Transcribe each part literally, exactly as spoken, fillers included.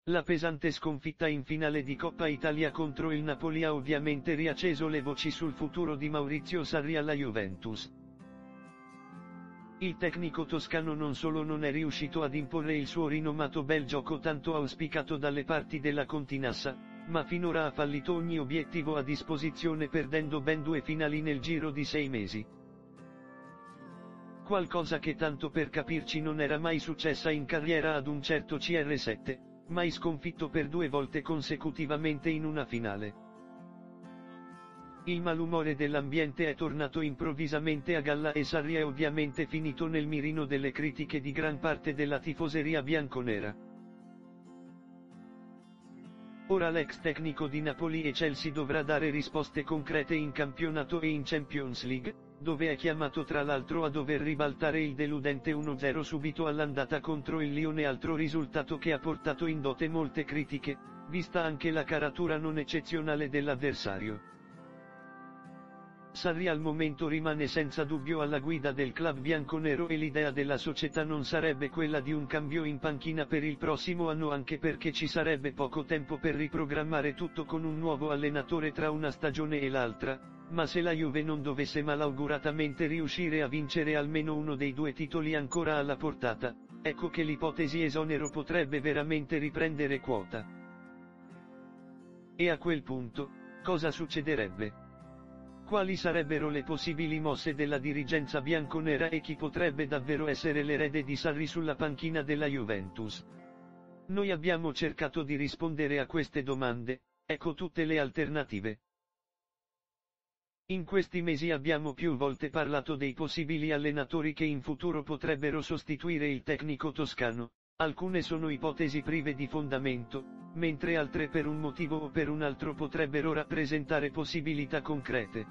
La pesante sconfitta in finale di Coppa Italia contro il Napoli ha ovviamente riacceso le voci sul futuro di Maurizio Sarri alla Juventus. Il tecnico toscano non solo non è riuscito ad imporre il suo rinomato bel gioco tanto auspicato dalle parti della Continassa, ma finora ha fallito ogni obiettivo a disposizione perdendo ben due finali nel giro di sei mesi. Qualcosa che tanto per capirci non era mai successa in carriera ad un certo C R sette, mai sconfitto per due volte consecutivamente in una finale. Il malumore dell'ambiente è tornato improvvisamente a galla e Sarri è ovviamente finito nel mirino delle critiche di gran parte della tifoseria bianconera. Ora l'ex tecnico di Napoli e Chelsea dovrà dare risposte concrete in campionato e in Champions League, dove è chiamato tra l'altro a dover ribaltare il deludente uno zero subito all'andata contro il Lione, altro risultato che ha portato in dote molte critiche, vista anche la caratura non eccezionale dell'avversario. Sarri al momento rimane senza dubbio alla guida del club bianconero e l'idea della società non sarebbe quella di un cambio in panchina per il prossimo anno, anche perché ci sarebbe poco tempo per riprogrammare tutto con un nuovo allenatore tra una stagione e l'altra, ma se la Juve non dovesse malauguratamente riuscire a vincere almeno uno dei due titoli ancora alla portata, ecco che l'ipotesi esonero potrebbe veramente riprendere quota. E a quel punto, cosa succederebbe? Quali sarebbero le possibili mosse della dirigenza bianconera e chi potrebbe davvero essere l'erede di Sarri sulla panchina della Juventus? Noi abbiamo cercato di rispondere a queste domande, ecco tutte le alternative. In questi mesi abbiamo più volte parlato dei possibili allenatori che in futuro potrebbero sostituire il tecnico toscano. Alcune sono ipotesi prive di fondamento, mentre altre per un motivo o per un altro potrebbero rappresentare possibilità concrete.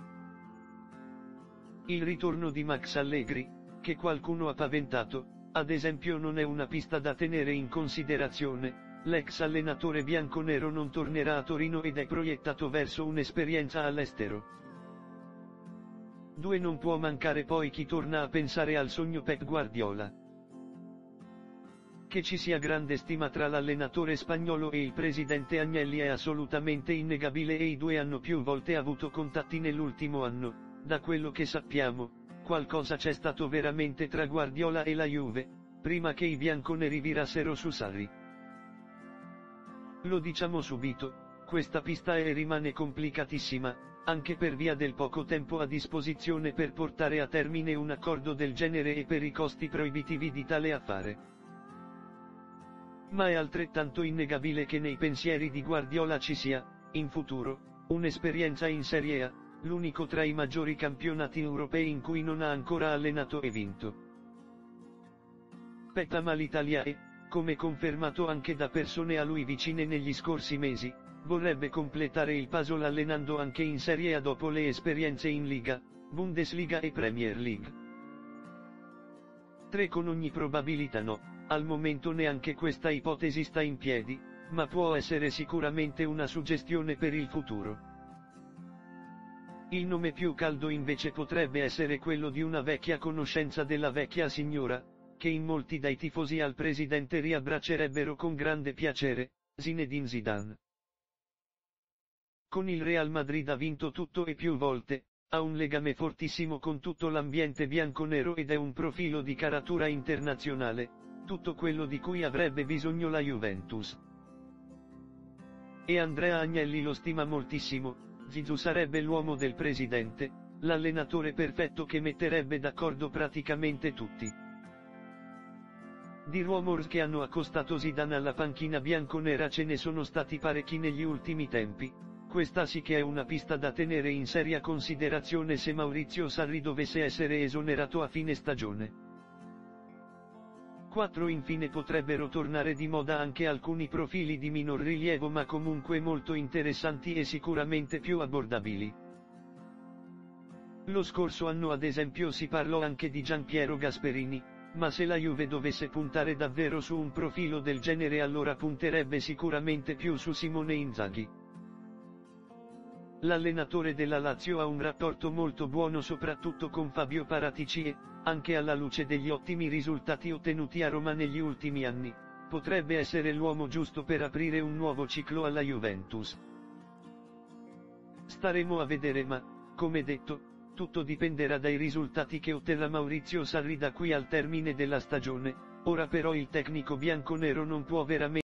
Il ritorno di Max Allegri, che qualcuno ha paventato, ad esempio non è una pista da tenere in considerazione. L'ex allenatore bianconero non tornerà a Torino ed è proiettato verso un'esperienza all'estero. due Non può mancare poi chi torna a pensare al sogno Pep Guardiola. Che ci sia grande stima tra l'allenatore spagnolo e il presidente Agnelli è assolutamente innegabile e i due hanno più volte avuto contatti nell'ultimo anno. Da quello che sappiamo, qualcosa c'è stato veramente tra Guardiola e la Juve, prima che i bianconeri virassero su Sarri. Lo diciamo subito, questa pista è e rimane complicatissima, anche per via del poco tempo a disposizione per portare a termine un accordo del genere e per i costi proibitivi di tale affare. Ma è altrettanto innegabile che nei pensieri di Guardiola ci sia, in futuro, un'esperienza in Serie A, l'unico tra i maggiori campionati europei in cui non ha ancora allenato e vinto. Pep ama l'Italia e, come confermato anche da persone a lui vicine negli scorsi mesi, vorrebbe completare il puzzle allenando anche in Serie A dopo le esperienze in Liga, Bundesliga e Premier League. tre Con ogni probabilità no. Al momento neanche questa ipotesi sta in piedi, ma può essere sicuramente una suggestione per il futuro. Il nome più caldo invece potrebbe essere quello di una vecchia conoscenza della vecchia signora, che in molti dai tifosi al presidente riabbraccerebbero con grande piacere, Zinedine Zidane. Con il Real Madrid ha vinto tutto e più volte, ha un legame fortissimo con tutto l'ambiente bianconero ed è un profilo di caratura internazionale, tutto quello di cui avrebbe bisogno la Juventus. E Andrea Agnelli lo stima moltissimo. Zizou sarebbe l'uomo del presidente, l'allenatore perfetto che metterebbe d'accordo praticamente tutti. Di rumors che hanno accostato Zidane alla panchina bianconera ce ne sono stati parecchi negli ultimi tempi. Questa sì che è una pista da tenere in seria considerazione se Maurizio Sarri dovesse essere esonerato a fine stagione. quattro Infine potrebbero tornare di moda anche alcuni profili di minor rilievo ma comunque molto interessanti e sicuramente più abbordabili. Lo scorso anno ad esempio si parlò anche di Gianpiero Gasperini, ma se la Juve dovesse puntare davvero su un profilo del genere allora punterebbe sicuramente più su Simone Inzaghi. L'allenatore della Lazio ha un rapporto molto buono soprattutto con Fabio Paratici e, anche alla luce degli ottimi risultati ottenuti a Roma negli ultimi anni, potrebbe essere l'uomo giusto per aprire un nuovo ciclo alla Juventus. Staremo a vedere, ma, come detto, tutto dipenderà dai risultati che otterrà Maurizio Sarri da qui al termine della stagione. Ora però il tecnico bianconero non può veramente